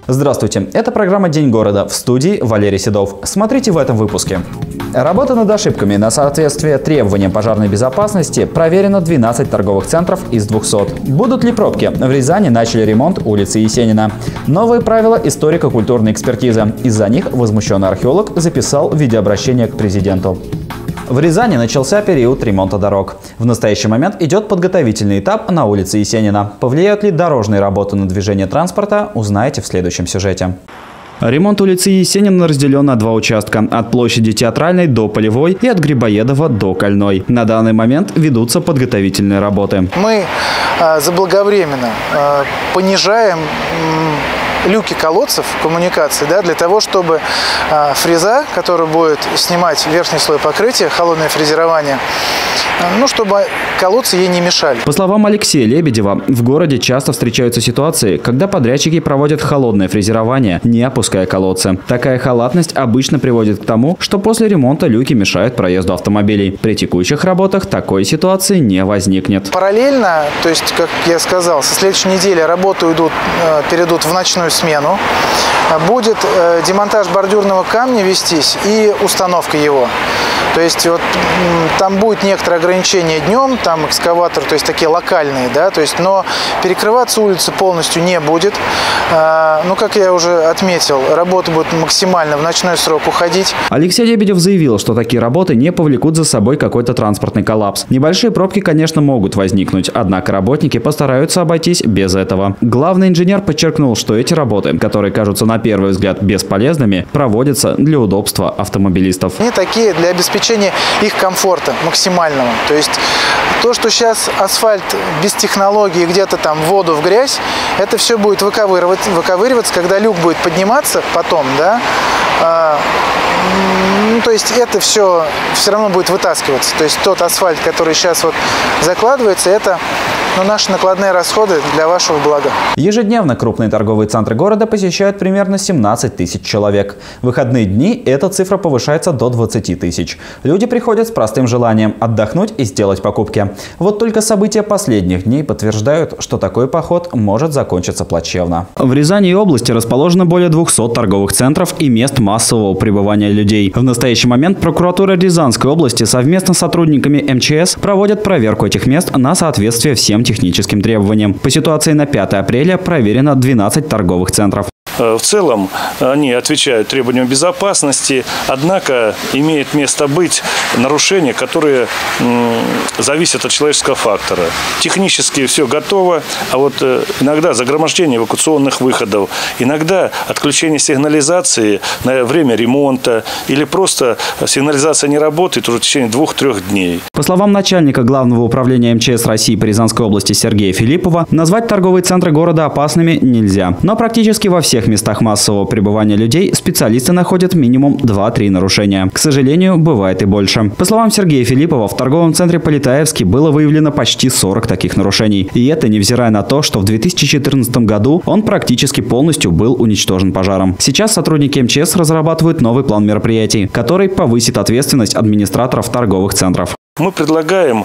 Здравствуйте, это программа «День города», в студии Валерий Седов. Смотрите в этом выпуске. Работа над ошибками на соответствие требованиям пожарной безопасности проверено 12 торговых центров из 200. Будут ли пробки? В Рязани начали ремонт улицы Есенина. Новые правила историко-культурной экспертизы. Из-за них возмущенный археолог записал видеообращение к президенту. В Рязани начался период ремонта дорог. В настоящий момент идет подготовительный этап на улице Есенина. Повлияют ли дорожные работы на движение транспорта, узнаете в следующем сюжете. Ремонт улицы Есенина разделен на два участка – от площади Театральной до Полевой и от Грибоедова до Кольной. На данный момент ведутся подготовительные работы. Мы заблаговременно понижаем люки колодцев коммуникации, для того, чтобы фреза, которая будет снимать верхний слой покрытия, холодное фрезерование, чтобы колодцы ей не мешали. По словам Алексея Лебедева, в городе часто встречаются ситуации, когда подрядчики проводят холодное фрезерование, не опуская колодцы. Такая халатность обычно приводит к тому, что после ремонта люки мешают проезду автомобилей. При текущих работах такой ситуации не возникнет. Параллельно, то есть, как я сказал, со следующей недели работы перейдут в ночную смену. Будет демонтаж бордюрного камня вестись и установка его. То есть там будет некоторое ограничение днем, там экскаватор, то есть такие локальные, но перекрываться улица полностью не будет. Как я уже отметил, работа будет максимально в ночной срок уходить. Алексей Лебедев заявил, что такие работы не повлекут за собой какой-то транспортный коллапс. Небольшие пробки, конечно, могут возникнуть, однако работники постараются обойтись без этого. Главный инженер подчеркнул, что эти работы, которые кажутся на первый взгляд бесполезными, проводятся для удобства автомобилистов. Они такие для обеспечения их комфорта максимального. То есть то, что сейчас асфальт без технологии где-то там в воду, в грязь, это все будет выковыриваться, когда люк будет подниматься потом, то есть это все равно будет вытаскиваться. То есть тот асфальт, который сейчас закладывается, это наши накладные расходы для вашего блага. Ежедневно крупные торговые центры города посещают примерно 17 тысяч человек. В выходные дни эта цифра повышается до 20 тысяч. Люди приходят с простым желанием отдохнуть и сделать покупки. Вот только события последних дней подтверждают, что такой поход может закончиться плачевно. В Рязани и области расположено более 200 торговых центров и мест массового пребывания людей. В настоящий момент прокуратура Рязанской области совместно с сотрудниками МЧС проводят проверку этих мест на соответствие всем техническим требованиям. По ситуации на 5 апреля проверено 12 торговых центров. В целом они отвечают требованиям безопасности, однако имеет место быть нарушения, которые зависят от человеческого фактора. Технически все готово, а иногда загромождение эвакуационных выходов, иногда отключение сигнализации на время ремонта или просто сигнализация не работает уже в течение 2-3 дней. По словам начальника Главного управления МЧС России по Рязанской области Сергея Филиппова, назвать торговые центры города опасными нельзя. Но практически во всех местах массового пребывания людей специалисты находят минимум 2-3 нарушения. К сожалению, бывает и больше. По словам Сергея Филиппова, в торговом центре Полетаевский было выявлено почти 40 таких нарушений. И это невзирая на то, что в 2014 году он практически полностью был уничтожен пожаром. Сейчас сотрудники МЧС разрабатывают новый план мероприятий, который повысит ответственность администраторов торговых центров. Мы предлагаем,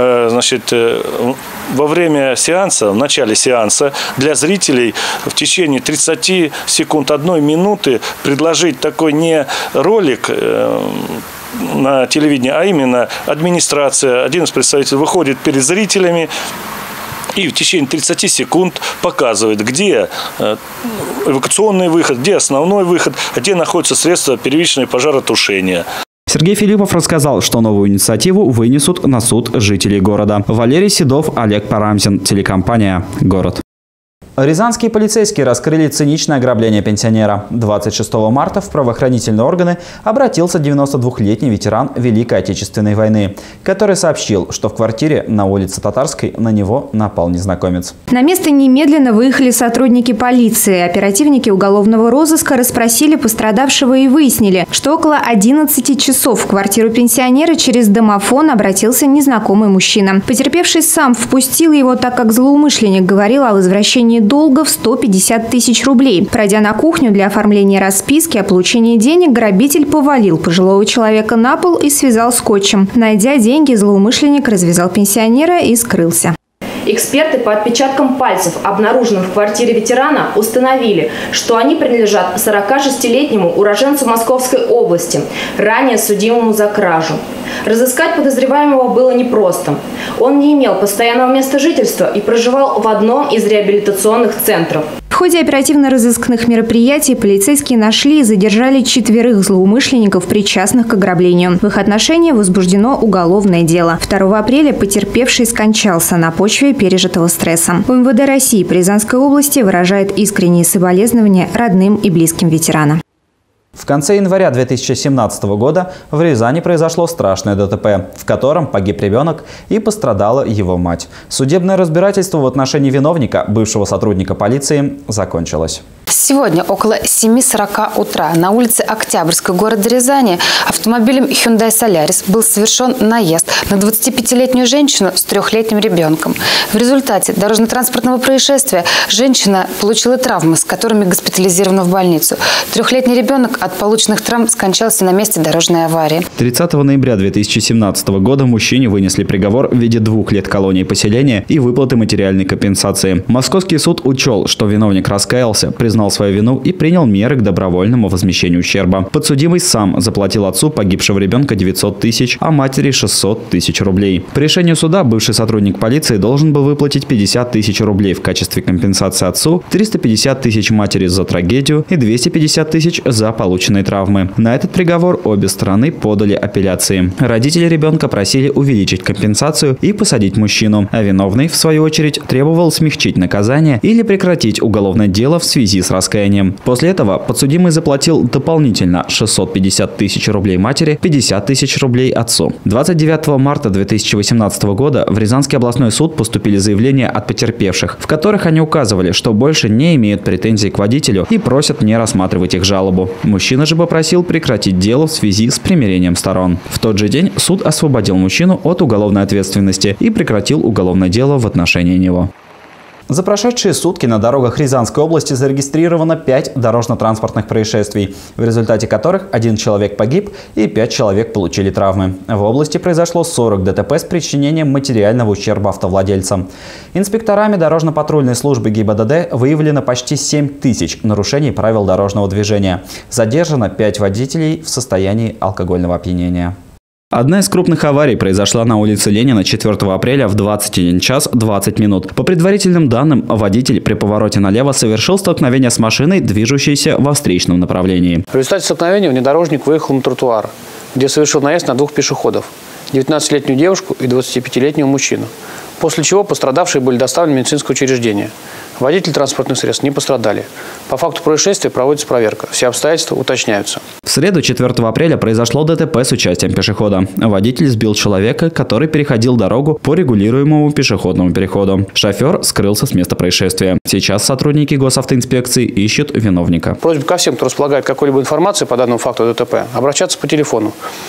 во время сеанса, в начале сеанса, для зрителей в течение 30 секунд, 1 минуты предложить такой не ролик на телевидении, а именно администрация, один из представителей выходит перед зрителями и в течение 30 секунд показывает, где эвакуационный выход, где основной выход, где находятся средства первичного пожаротушения. Сергей Филиппов рассказал, что новую инициативу вынесут на суд жителей города. Валерий Седов, Олег Парамзин, телекомпания «Город». Рязанские полицейские раскрыли циничное ограбление пенсионера. 26 марта в правоохранительные органы обратился 92-летний ветеран Великой Отечественной войны, который сообщил, что в квартире на улице Татарской на него напал незнакомец. На место немедленно выехали сотрудники полиции. Оперативники уголовного розыска расспросили пострадавшего и выяснили, что около 11 часов в квартиру пенсионера через домофон обратился незнакомый мужчина. Потерпевший сам впустил его, так как злоумышленник говорил о возвращении долга в 150 тысяч рублей. Пройдя на кухню для оформления расписки о получении денег, грабитель повалил пожилого человека на пол и связал скотчем. Найдя деньги, злоумышленник развязал пенсионера и скрылся. Эксперты по отпечаткам пальцев, обнаруженным в квартире ветерана, установили, что они принадлежат 46-летнему уроженцу Московской области, ранее судимому за кражу. Разыскать подозреваемого было непросто. Он не имел постоянного места жительства и проживал в одном из реабилитационных центров. В ходе оперативно-розыскных мероприятий полицейские нашли и задержали 4 злоумышленников, причастных к ограблению. В их отношении возбуждено уголовное дело. 2 апреля потерпевший скончался на почве пережитого стресса. МВД России по Рязанской области выражает искренние соболезнования родным и близким ветерана. В конце января 2017 года в Рязани произошло страшное ДТП, в котором погиб ребенок и пострадала его мать. Судебное разбирательство в отношении виновника, бывшего сотрудника полиции, закончилось. Сегодня около 7:40 утра на улице Октябрьской города Рязани автомобилем Hyundai Solaris был совершен наезд на 25-летнюю женщину с 3-летним ребенком. В результате дорожно-транспортного происшествия женщина получила травмы, с которыми госпитализирована в больницу. 3-летний ребенок от полученных травм скончался на месте дорожной аварии. 30 ноября 2017 года мужчине вынесли приговор в виде 2 лет колонии поселения и выплаты материальной компенсации. Московский суд учел, что виновник раскаялся, признал свою вину и принял меры к добровольному возмещению ущерба. Подсудимый сам заплатил отцу погибшего ребенка 900 тысяч, а матери 600 тысяч рублей. По решению суда бывший сотрудник полиции должен был выплатить 50 тысяч рублей в качестве компенсации отцу, 350 тысяч матери за трагедию и 250 тысяч за полученные травмы. На этот приговор обе стороны подали апелляции. Родители ребенка просили увеличить компенсацию и посадить мужчину, а виновный, в свою очередь, требовал смягчить наказание или прекратить уголовное дело в связи с раскаянием. После этого подсудимый заплатил дополнительно 650 тысяч рублей матери, 50 тысяч рублей отцу. 29 марта 2018 года в Рязанский областной суд поступили заявления от потерпевших, в которых они указывали, что больше не имеют претензий к водителю и просят не рассматривать их жалобу. Мужчина же попросил прекратить дело в связи с примирением сторон. В тот же день суд освободил мужчину от уголовной ответственности и прекратил уголовное дело в отношении него. За прошедшие сутки на дорогах Рязанской области зарегистрировано 5 дорожно-транспортных происшествий, в результате которых 1 человек погиб и 5 человек получили травмы. В области произошло 40 ДТП с причинением материального ущерба автовладельцам. Инспекторами дорожно-патрульной службы ГИБДД выявлено почти 7 тысяч нарушений правил дорожного движения. Задержано 5 водителей в состоянии алкогольного опьянения. Одна из крупных аварий произошла на улице Ленина 4 апреля в 21 час 20 минут. По предварительным данным, водитель при повороте налево совершил столкновение с машиной, движущейся во встречном направлении. В результате столкновения внедорожник выехал на тротуар, где совершил наезд на 2 пешеходов – 19-летнюю девушку и 25-летнего мужчину. После чего пострадавшие были доставлены в медицинское учреждение. Водители транспортных средств не пострадали. По факту происшествия проводится проверка. Все обстоятельства уточняются. В среду 4 апреля произошло ДТП с участием пешехода. Водитель сбил человека, который переходил дорогу по регулируемому пешеходному переходу. Шофер скрылся с места происшествия. Сейчас сотрудники госавтоинспекции ищут виновника. Просьба ко всем, кто располагает какой-либо информацией по данному факту ДТП, обращаться по телефону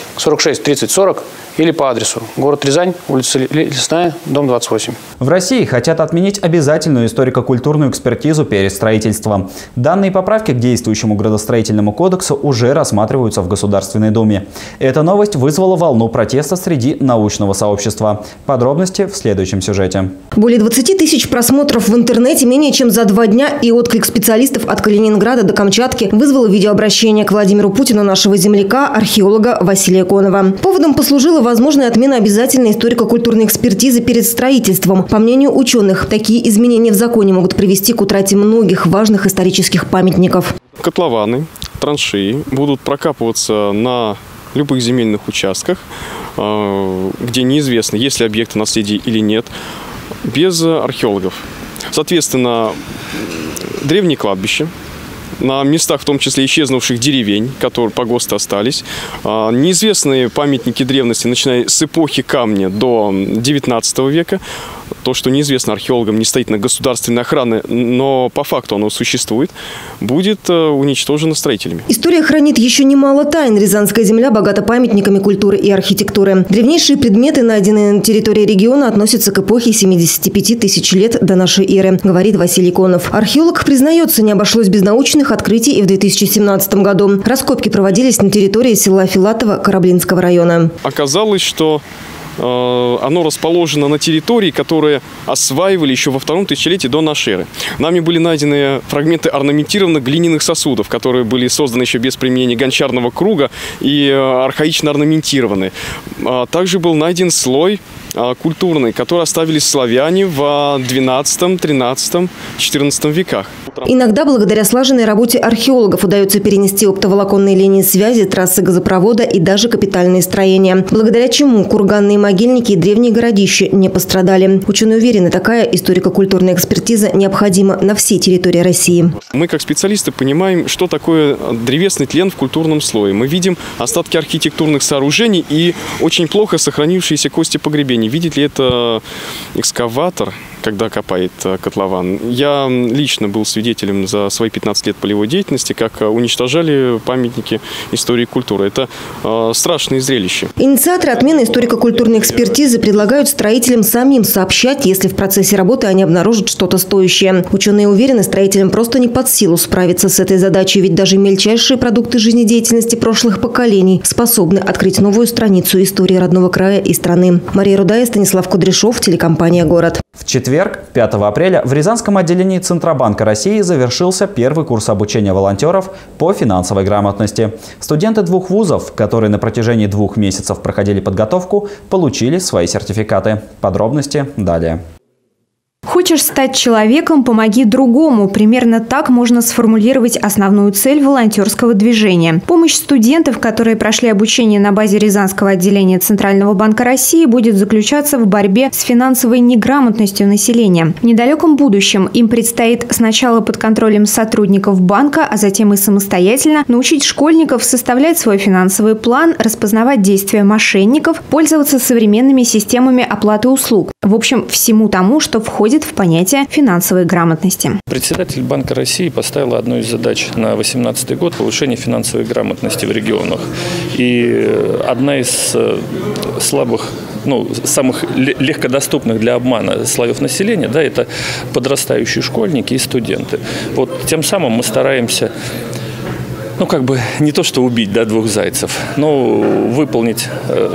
46 30 40 или по адресу город Рязань, улица Лесная, дом 28. В России хотят отменить обязательную историко-культурную экспертизу перед строительством. Данные поправки к действующему градостроительному кодексу уже рассматриваются в Государственной Думе. Эта новость вызвала волну протеста среди научного сообщества. Подробности в следующем сюжете. Более 20 тысяч просмотров в интернете менее чем за 2 дня и отклик специалистов от Калининграда до Камчатки вызвало видеообращение к Владимиру Путину нашего земляка, археолога Василия Конова. Поводом послужила возможная отмена обязательной историко-культурной экспертизы перед строительством. По мнению ученых, такие изменения в законе могут привести к утрате многих важных исторических памятников. Котлованы, траншеи будут прокапываться на любых земельных участках, где неизвестно, есть ли объекты наследия или нет, без археологов. Соответственно, древние кладбища, на местах, в том числе исчезнувших деревень, которые по ГОСТу остались, неизвестные памятники древности, начиная с эпохи камня до 19 века, то, что неизвестно археологам, не стоит на государственной охране, но по факту оно существует, будет уничтожено строителями. История хранит еще немало тайн. Рязанская земля богата памятниками культуры и архитектуры. Древнейшие предметы, найденные на территории региона, относятся к эпохе 75 тысяч лет до нашей эры, говорит Василий Конов. Археолог признается, не обошлось без научных открытий и в 2017 году. Раскопки проводились на территории села Филатово Кораблинского района. Оказалось, что оно расположено на территории, которые осваивали еще во втором тысячелетии до нашей эры. Нами были найдены фрагменты орнаментированных глиняных сосудов, которые были созданы еще без применения гончарного круга и архаично орнаментированы. Также был найден слой культурный, который оставили славяне в 12, 13, 14 веках. Иногда благодаря слаженной работе археологов удается перенести оптоволоконные линии связи, трассы газопровода и даже капитальные строения, благодаря чему курганные могильники и древние городища не пострадали. Ученые уверены, такая историко-культурная экспертиза необходима на всей территории России. Мы, как специалисты, понимаем, что такое древесный тлен в культурном слое. Мы видим остатки архитектурных сооружений и очень плохо сохранившиеся кости погребений. Видит ли это экскаватор, когда копает котлован? Я лично был свидетелем за свои 15 лет полевой деятельности, как уничтожали памятники истории и культуры. Это страшное зрелище. Инициаторы отмены историко-культурной экспертизы предлагают строителям самим сообщать, если в процессе работы они обнаружат что-то стоящее. Ученые уверены, строителям просто не под силу справиться с этой задачей, ведь даже мельчайшие продукты жизнедеятельности прошлых поколений способны открыть новую страницу истории родного края и страны. Мария Рудая, Станислав Кудряшов, телекомпания «Город». В четверг, 5 апреля, в Рязанском отделении Центробанка России завершился первый курс обучения волонтеров по финансовой грамотности. Студенты двух вузов, которые на протяжении 2 месяцев проходили подготовку, получили свои сертификаты. Подробности далее. Хочешь стать человеком – помоги другому. Примерно так можно сформулировать основную цель волонтерского движения. Помощь студентов, которые прошли обучение на базе Рязанского отделения Центрального банка России, будет заключаться в борьбе с финансовой неграмотностью населения. В недалеком будущем им предстоит сначала под контролем сотрудников банка, а затем и самостоятельно научить школьников составлять свой финансовый план, распознавать действия мошенников, пользоваться современными системами оплаты услуг. В общем, всему тому, что входит в понятие финансовой грамотности. Председатель Банка России поставил одну из задач на 2018 год – повышение финансовой грамотности в регионах. И одна из слабых, самых легкодоступных для обмана слоев населения, да, это подрастающие школьники и студенты. Вот тем самым мы стараемся не то что убить, двух зайцев, но выполнить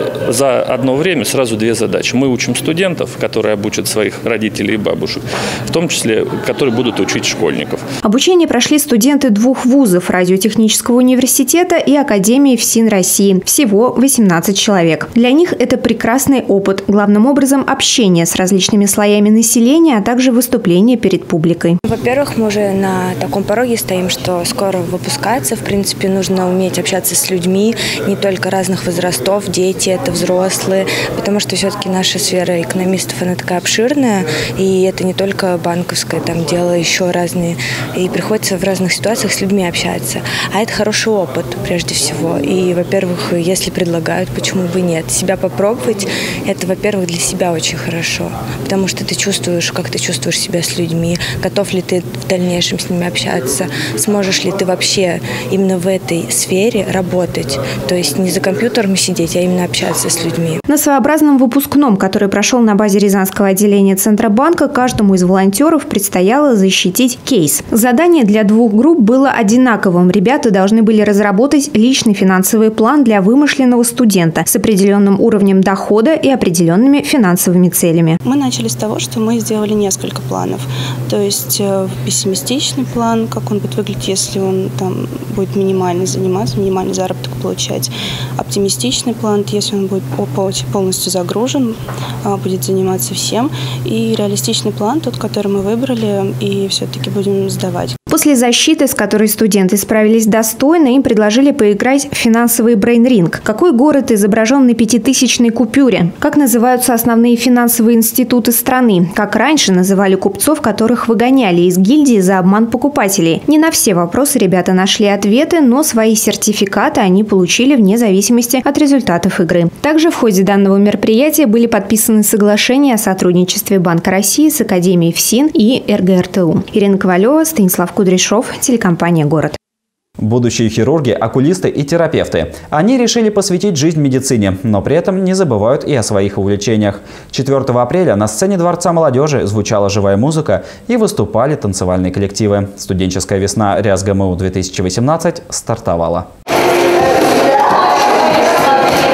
за одно время сразу 2 задачи. Мы учим студентов, которые обучат своих родителей и бабушек, в том числе, которые будут учить школьников. Обучение прошли студенты 2 вузов – Радиотехнического университета и Академии ФСИН России. Всего 18 человек. Для них это прекрасный опыт, главным образом общение с различными слоями населения, а также выступление перед публикой. Во-первых, мы уже на таком пороге стоим, что скоро выпускается. В принципе, нужно уметь общаться с людьми, не только разных возрастов, дети, это взрослые, потому что все-таки наша сфера экономистов, она такая обширная, и это не только банковское дело, еще разные, и приходится в разных ситуациях с людьми общаться. А это хороший опыт, прежде всего. И, во-первых, если предлагают, почему бы нет? Себя попробовать, это, во-первых, для себя очень хорошо, потому что ты чувствуешь, как ты чувствуешь себя с людьми, готов ли ты в дальнейшем с ними общаться, сможешь ли ты вообще именно в этой сфере работать, то есть не за компьютером сидеть, а именно общаться с людьми. На своеобразном выпускном, который прошел на базе Рязанского отделения Центробанка, каждому из волонтеров предстояло защитить кейс. Задание для 2 групп было одинаковым. Ребята должны были разработать личный финансовый план для вымышленного студента с определенным уровнем дохода и определенными финансовыми целями. Мы начали с того, что мы сделали несколько планов. То есть пессимистичный план, как он будет выглядеть, если он будет минимально заниматься, минимальный заработок получать. Оптимистичный план, если он будет полностью загружен, будет заниматься всем. И реалистичный план, тот, который мы выбрали, и все-таки будем сдавать. После защиты, с которой студенты справились достойно, им предложили поиграть в финансовый брейн-ринг. Какой город изображен на 5000-ной купюре? Как называются основные финансовые институты страны? Как раньше называли купцов, которых выгоняли из гильдии за обман покупателей? Не на все вопросы ребята нашли ответы, но свои сертификаты они получили вне зависимости от результатов игры. Также в ходе данного мероприятия были подписаны соглашения о сотрудничестве Банка России с Академией ФСИН и РГРТУ. Ирина Ковалева, Станислав Кудряшов, телекомпания «Город». Будущие хирурги, окулисты и терапевты. Они решили посвятить жизнь медицине, но при этом не забывают и о своих увлечениях. 4 апреля на сцене Дворца молодежи звучала живая музыка и выступали танцевальные коллективы. Студенческая весна РязГМУ-2018 стартовала.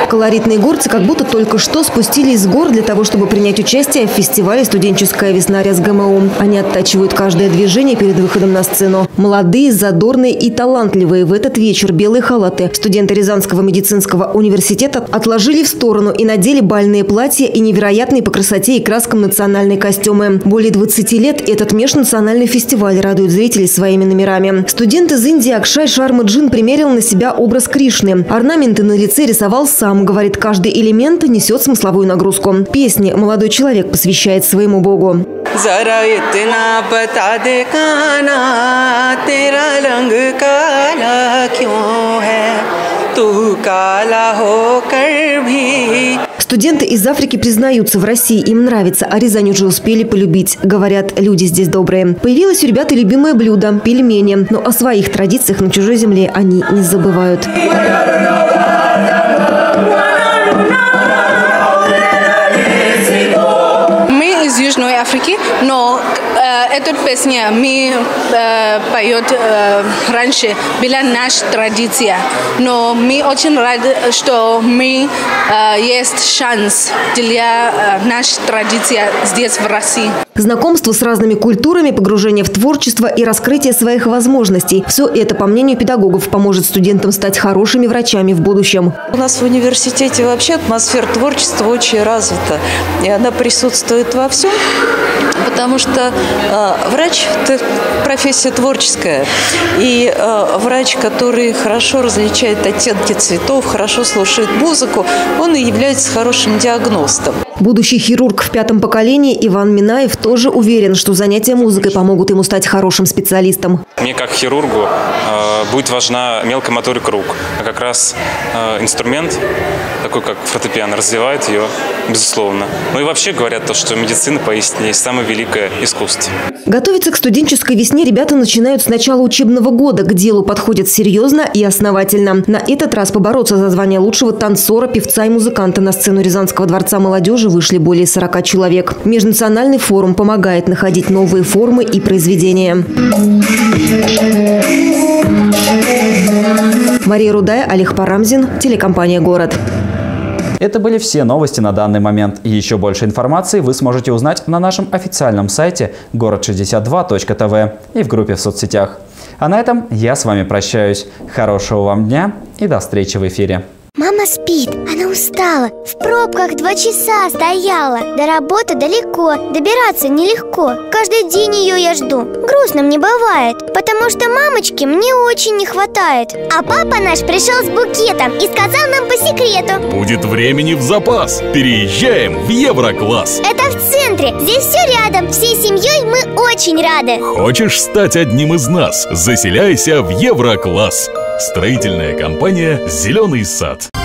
Колоритные горцы как будто только что спустились с гор для того, чтобы принять участие в фестивале «Студенческая весна РязГМУ». Они оттачивают каждое движение перед выходом на сцену. Молодые, задорные и талантливые в этот вечер белые халаты студенты Рязанского медицинского университета отложили в сторону и надели бальные платья и невероятные по красоте и краскам национальные костюмы. Более 20 лет этот межнациональный фестиваль радует зрителей своими номерами. Студент из Индии Акшай Шарма-Джин примерил на себя образ Кришны. Орнаменты на лице рисовал сам. Говорит, каждый элемент несет смысловую нагрузку. Песни молодой человек посвящает своему богу. Студенты из Африки признаются, в России им нравится, а Рязань уже успели полюбить. Говорят, люди здесь добрые. Появилось у ребят и любимое блюдо – пельмени. Но о своих традициях на чужой земле они не забывают. Мы из Южной Африки, но эту песню мы поет раньше, была наша традиция. Но мы очень рады, что мы есть шанс для нашей традиции здесь, в России. Знакомство с разными культурами, погружение в творчество и раскрытие своих возможностей – все это, по мнению педагогов, поможет студентам стать хорошими врачами в будущем. У нас в университете вообще атмосфера творчества очень развита, и она присутствует во всем, потому что врач – это профессия творческая, и врач, который хорошо различает оттенки цветов, хорошо слушает музыку, он и является хорошим диагностом. Будущий хирург в 5-м поколении Иван Минаев тоже уверен, что занятия музыкой помогут ему стать хорошим специалистом. Мне как хирургу будет важна мелкая моторика рук, а как раз инструмент, такой как фортепиано, развивает ее, безусловно. Ну и вообще говорят, что медицина поистине есть самое великое искусство. Готовиться к студенческой весне ребята начинают с начала учебного года. К делу подходят серьезно и основательно. На этот раз побороться за звание лучшего танцора, певца и музыканта на сцену Рязанского дворца молодежи вышли более 40 человек. Межнациональный форум помогает находить новые формы и произведения. Мария Рудая, Олег Парамзин, телекомпания «Город». Это были все новости на данный момент. И еще больше информации вы сможете узнать на нашем официальном сайте город62.тв и в группе в соцсетях. А на этом я с вами прощаюсь. Хорошего вам дня и до встречи в эфире. Мама спит, она устала. В пробках 2 часа стояла. До работы далеко, добираться нелегко. Каждый день ее я жду. Грустно мне бывает, потому что мамочки мне очень не хватает. А папа наш пришел с букетом и сказал нам по секрету: будет времени в запас. Переезжаем в Еврокласс. Это в центре, здесь все рядом. Всей семьей мы очень рады. Хочешь стать одним из нас? Заселяйся в Еврокласс. Строительная компания «Зеленый сад».